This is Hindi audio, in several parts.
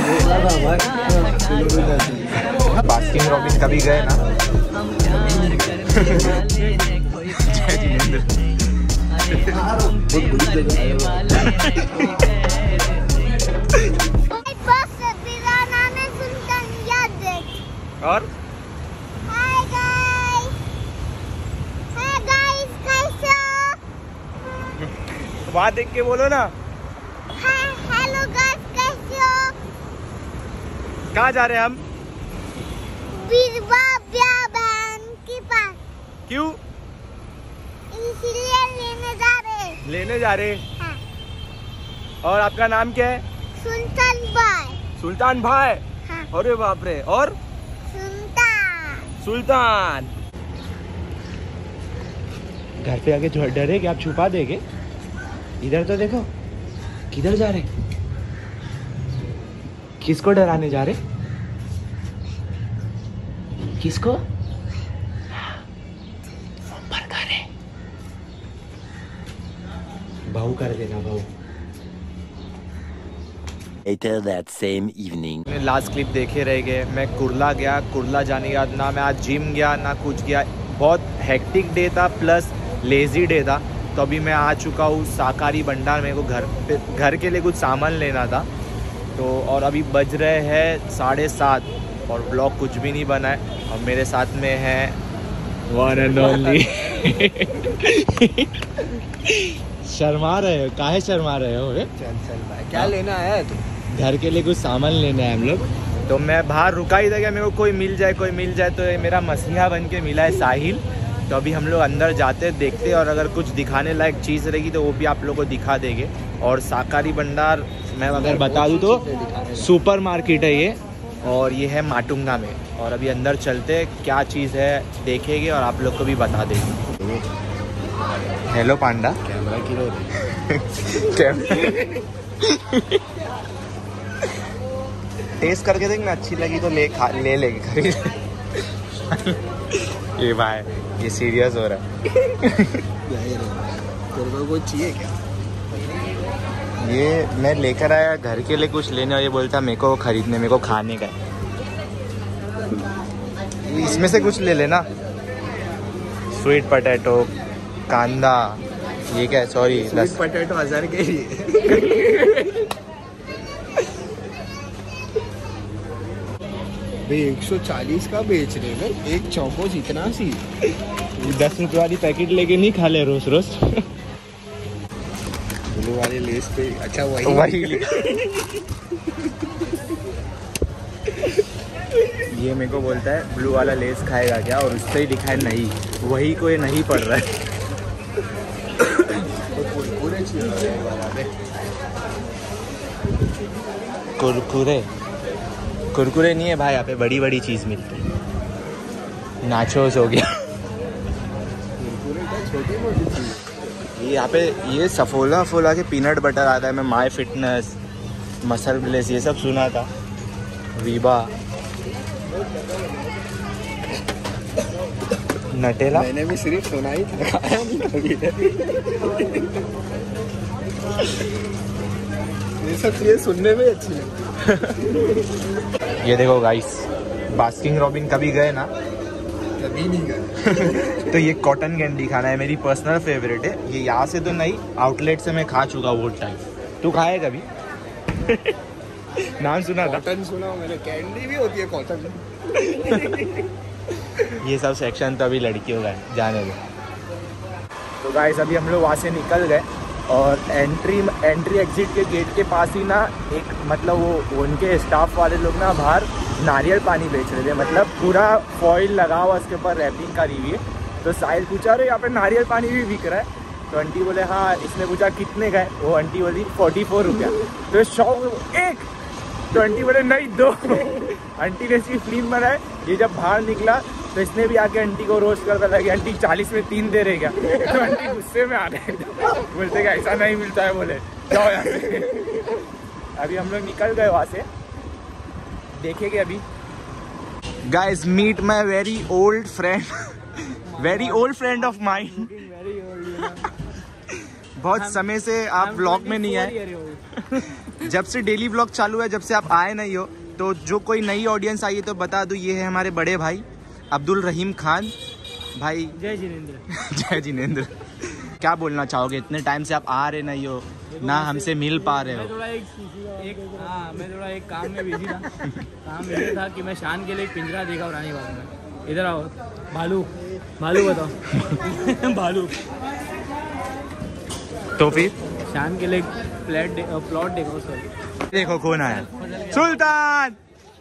बास्किन रॉबिन कभी गए ना? जय जिनेंद्र। और वहाँ देख के बोलो ना। हेलो गाइस, कैसे हो? कहाँ जा रहे हैं हम? बीरबा बहन के पास। क्यों? इसलिए लेने जा रहे। हाँ। और आपका नाम क्या है? सुल्तान भाई। सुल्तान भाई। हाँ। अरे बाप रे। और सुल्तान। घर पे आके डरे कि आप छुपा देंगे? इधर तो देखो, किधर जा रहे? किसको डराने जा रहे? किसको? ऊपर करे। भाऊ कर देना भाऊ। Later that same evening. Last clip देखे रह गए। मैं कुर्ला गया, कुर्ला जाने के बाद ना मैं आज जिम गया ना कुछ गया। बहुत हेक्टिक डे था प्लस लेजी डे था। तो अभी मैं आ चुका हूँ साकारी भंडार। मेरे को घर के लिए कुछ सामान लेना था। तो और अभी बज रहे हैं 7:30 और ब्लॉग कुछ भी नहीं बना है। और मेरे साथ में है वन एंड ओनली। शर्मा रहे हो? काहे शर्मा रहे हो? चल भाई, क्या लेना है तू? घर के लिए कुछ सामान लेना है हम लोग। तो मैं बाहर रुका ही था कि मेरे को कोई मिल जाए। तो ये मेरा मसीहा बन के मिला है साहिल। तो अभी हम लोग अंदर जाते देखते और अगर कुछ दिखाने लायक चीज़ रहेगी तो वो भी आप लोगों को दिखा देंगे। और साकारी भंडार मैं अगर बता दूँ तो सुपर मार्केट है ये, और ये है माटुंगा में। और अभी अंदर चलते क्या चीज़ है देखेंगे और आप लोग को भी बता देंगे। Hello panda. कैमरा किलो टेस्ट करके देख ना, अच्छी लगी तो ले लेंगे खरीद। ये भाई ये सीरियस हो रहा है। तेरे को कुछ चाहिए क्या? ये मैं लेकर आया घर के लिए कुछ लेने और ये बोलता मेरे को खरीदने, मेरे को खाने का। इसमें से कुछ ले लेना। स्वीट पोटैटो, कांदा, ये क्या है? सॉरी, स्वीट पोटैटो 1000 के लिए। भाई 140 का बेच रहे हैं। एक चौकोस इतना सी। 10 रुपये वाली पैकेट लेके नहीं खा ले रोज रोज। ब्लू वाले लेस पे अच्छा वही ये मेरे को बोलता है ब्लू वाला लेस खाएगा क्या, और उससे ही लिखा है नहीं, वही कोई नहीं पढ़ रहा है। कुरकुरे नहीं है भाई, यहाँ पे बड़ी बड़ी चीज मिलती है। नाचोस हो गया। ये यहाँ पे ये सफोला के पीनट बटर आता है। मैं माई फिटनेस, मसल ब्लेस ये सब सुना था। वीबा, नटेला मैंने भी सिर्फ सुना ही था, खाया नहीं कभी। ये सब चीजें सुनने में अच्छी लगती। ये देखो गाइस, बास्किन रॉबिन कभी गए ना? कभी नहीं गए। तो ये कॉटन कैंडी खाना है, मेरी पर्सनल फेवरेट है। ये यहाँ से तो नहीं, आउटलेट से मैं खा चुका वो टाइम। तू खाए कभी? नाम सुना था? कॉटन सुना मैंने, कैंडी भी होती है कॉटन। ये सब सेक्शन तो अभी लड़कियों का है, जाने दो। तो गाइस अभी हम लोग वहाँ से निकल गए और एंट्री एग्जिट के गेट के पास ही ना एक मतलब वो उनके स्टाफ वाले लोग ना बाहर नारियल पानी बेच रहे थे। मतलब पूरा फॉइल लगा हुआ, उसके ऊपर रैपिंग करी हुई है। तो साहिल पूछा रहे यहाँ पे नारियल पानी भी बिक रहा है? तो आंटी बोले हाँ। इसने पूछा कितने का है? वो आंटी बोली 44 रुपया। तो शौक एक, तो आंटी बोले नहीं 2। आंटी ने सिर्फ फिल्म बनाए। ये जब बाहर निकला तो इसने भी आके आंटी को रोस्ट करता था कि आंटी 40 में 3 दे रहे क्या? तो आंटी गुस्से में आ गए, बोलते कि ऐसा नहीं मिलता है। बोले जाओ यहाँ से। अभी हम लोग निकल गए वहाँ से, देखेंगे अभी। Guys meet my very old friend, very old friend of mind. बहुत समय से आप ब्लॉग में नहीं आए। जब से डेली व्लॉग चालू है, जब से आप आए नहीं हो, तो जो कोई नई ऑडियंस आई है तो बता दूं, ये है हमारे बड़े भाई अब्दुल रहीम खान भाई। जय जिनेंद्र। जय जिनेंद्र। क्या बोलना चाहोगे, इतने टाइम से आप आ रहे नहीं हो ना, हमसे मिल पा रहे हो? मैं थोड़ा एक काम में बिजी था। काम ये था कि मैं शान के लिए एक पिंजरा देखा रानी बाग में। इधर आओ, भालू भालू बताओ। भालू। तो फिर शान के लिए प्लॉट देखो सर। देखो कौन आया, सुल्तान।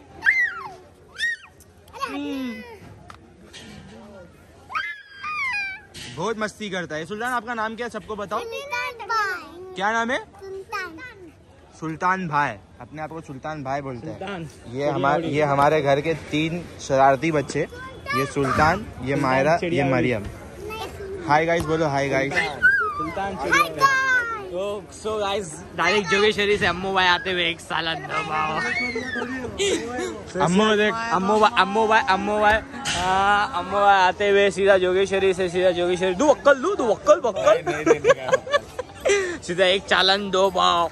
बहुत मस्ती करता है सुल्तान। आपका नाम क्या है, सबको बताओ। क्या नाम है? सुल्तान भाई। अपने आप को सुल्तान भाई बोलते हैं। ये हमारे घर के 3 शरारती बच्चे, ये सुल्तान, ये मायरा, ये मरियम। हाय गाइस बोलो, हाय गाइस। सुल्तान चिड़िया। सो गाइस, डायरेक्ट जोगेश्वरी से अम्मू भाई आते हुए एक सालन दबाओ। अम्मू देख, अम्मू भाई आते हुए सीधा जोगेश्वरी से, सीधा जोगेश्वरी दो अक्कल बक्कल सीधा एक चालन 2 पाव।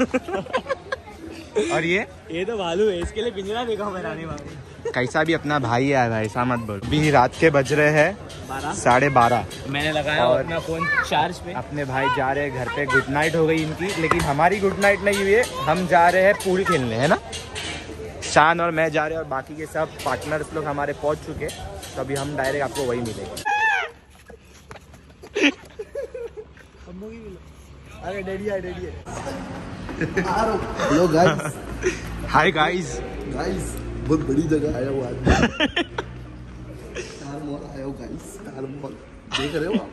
और ये तो भालू है, इसके लिए पिंजरा देखा मैं रानी बाग में। कैसा भी अपना भाई है भाई, ऐसा मत बोल। अभी रात के बज रहे हैं 12:30। मैंने लगाया और अपना फोन चार्ज पे। अपने भाई जा रहे हैं घर पे, गुड नाइट हो गई इनकी, लेकिन हमारी गुड नाइट नहीं हुई है। हम जा रहे हैं पूल खेलने, है ना? शान और मैं जा रहे हैं, और बाकी के सब पार्टनर्स लोग हमारे पहुंच चुके, तो अभी हम डायरेक्ट आपको वही मिलेंगे। अरे डैडी है। Hello guys. Hi guys. बहुत बड़ी जगह आया हुआ आदमी। स्टार मॉल आया हो गाइस, स्टार मॉल देख रहे हो आप?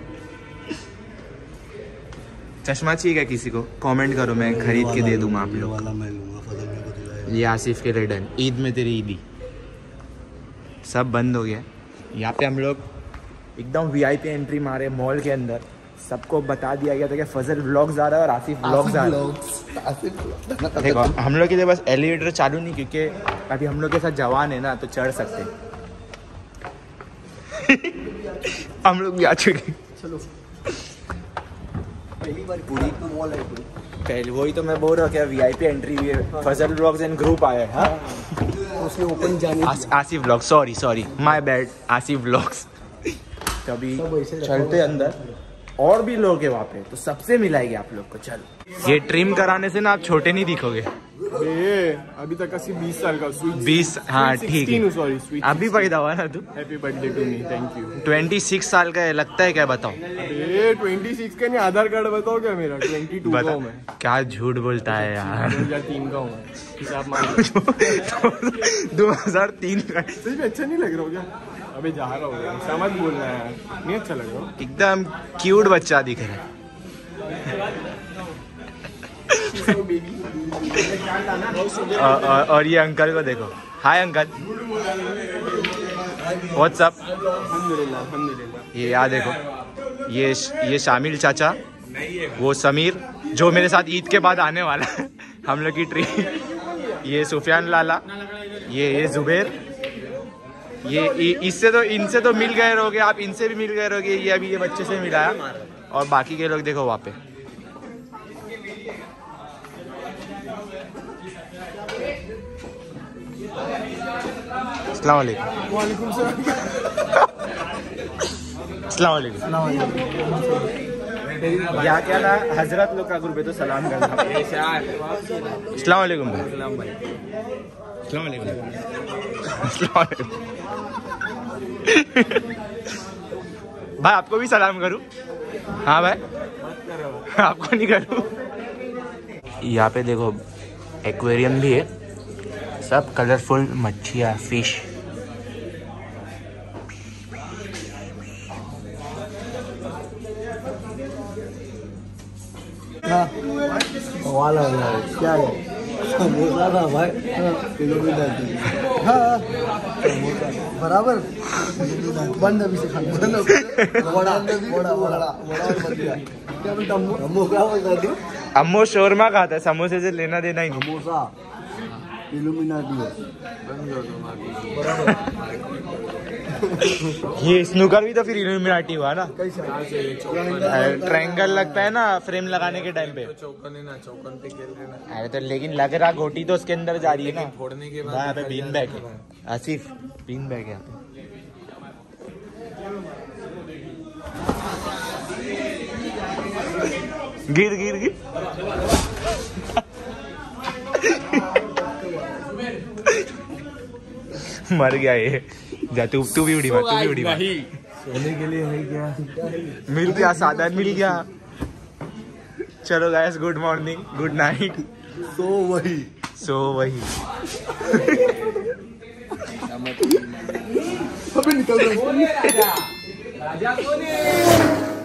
चश्मा चाहिए क्या किसी को? कमेंट करो, मैं खरीद के दे दूंगा आप लोग। वाला मैं लूंगा, फजल मेरे को दिलाया। ये आसिफ के रिटर्न, ईद में तेरी ईदी। सब बंद हो गया। यहाँ पे हम लोग एकदम VIP एंट्री मारे मॉल के अंदर। सबको बता दिया गया था कि फजल व्लॉग्स आ रहा है और आसिफ व्लॉग्स आ रहा है। देखो हम लोग के लिए बस एलिवेटर चालू नहीं, क्योंकि अभी हम लोग के साथ जवान है ना, तो चढ़ सकते हैं। हम लोग भी आ चुके। चलो पहली बार पूरी तो मॉल है पूरी। पहले वही तो मैं बोल रहा हूँ, क्या VIP एंट्री हुई है। फजल व्लॉग्स एंड ग्रुप आया है। उसने ओपन जाने Asif vlogs, sorry my bad, Asif vlogs. तभी चलते अंदर, और भी लोग हैं वहाँ पे, तो सबसे मिलाएंगे आप लोग को। चलो, ये ट्रिम कराने से ना आप छोटे नहीं दिखोगे। अभी तक का सिर्फ 20 साल का। 20, हाँ ठीक है। सॉरी, अभी पैदा हुआ ना तू। Happy birthday to me, thank you. 26 साल का है लगता है, क्या बताओ? 26 का नहीं, आधार कार्ड बताओ क्या मेरा? 22 का हूँ मैं। क्या झूठ बोलता है यार। 2003 का हूँ, हिसाब मान 2003 का। सही में अच्छा नहीं लग रहा हो क्या? अबे जा रहा हूँ, समझ बोलना है यार, नहीं अच्छा लग रहा। एकदम क्यूट बच्चा दिख रहा है। और ये अंकल को देखो। Hi uncle, what's up. अल्हम्दुलिल्लाह। ये याद देखो, ये शामिल चाचा, वो समीर जो मेरे साथ ईद के बाद आने वाला है, हम लोग की ट्रिप। ये सुफियान लाला, ये जुबेर, इनसे तो मिल गए रहोगे आप, इनसे भी मिल गए रहोगे। ये अभी ये बच्चे से मिला है, और बाकी के लोग देखो वहाँ पे। अस्सलाम वालेकुम। वालेकुम सलाम। अस्सलाम वालेकुम। या क्या ना, हजरत लोग का ग्रुप है तो सलाम करना। अस्सलाम वालेकुम भाई। अस्सलाम वालेकुम। अस्सलाम वालेकुम। भाई आपको भी सलाम करूं? हाँ भाई, आपको नहीं करूं? यहाँ पे देखो एक्वेरियम भी है, सब कलरफुल मच्छियाँ, फिश। वाला क्या है? समोसा था भाई, किलोमीटर। हाँ बराबर। बंद अभी से खाना। क्या बोलता अम्मू? क्या बोलता? अम्मू शोरमा खाता है, समोसे से लेना देना ही नहीं। समोसा इल्यूमिनाटी है। ये स्नूकर भी तो फिर इल्यूमिनाटी हुआ ना। ट्रायंगल लगता है ना फ्रेम लगाने के टाइम पे। चौकन पे खेल रहे ना। अरे तो लेकिन लग रहा गोटी तो उसके अंदर जा रही है ना। फोड़ने के बाद यहाँ पे बीन बैग है आसिफ, बीन बैग है यहाँ पे। गिर गिर गिर मर गया ये। जा तू भी उड़ी मार, तू भी उड़ी मार। सोने के लिए है क्या? मिल गया, साधन मिल गया। चलो guys, good morning, good night. So वही अबे निकल रहा है। राजा कौन है?